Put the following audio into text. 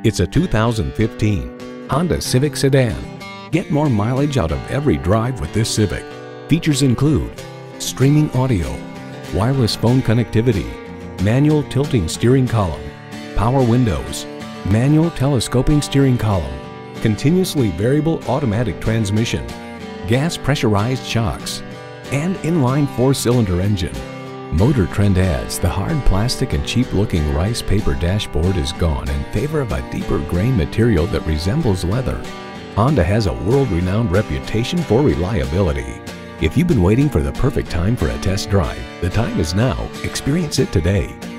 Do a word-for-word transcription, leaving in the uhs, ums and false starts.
It's a two thousand fifteen Honda Civic sedan. Get more mileage out of every drive with this Civic. Features include streaming audio, wireless phone connectivity, manual tilting steering column, power windows, manual telescoping steering column, continuously variable automatic transmission, gas pressurized shocks, and inline four-cylinder engine. Motor Trend adds the hard plastic and cheap-looking rice paper dashboard is gone in favor of a deeper grain material that resembles leather. Honda has a world-renowned reputation for reliability. If you've been waiting for the perfect time for a test drive, the time is now. Experience it today.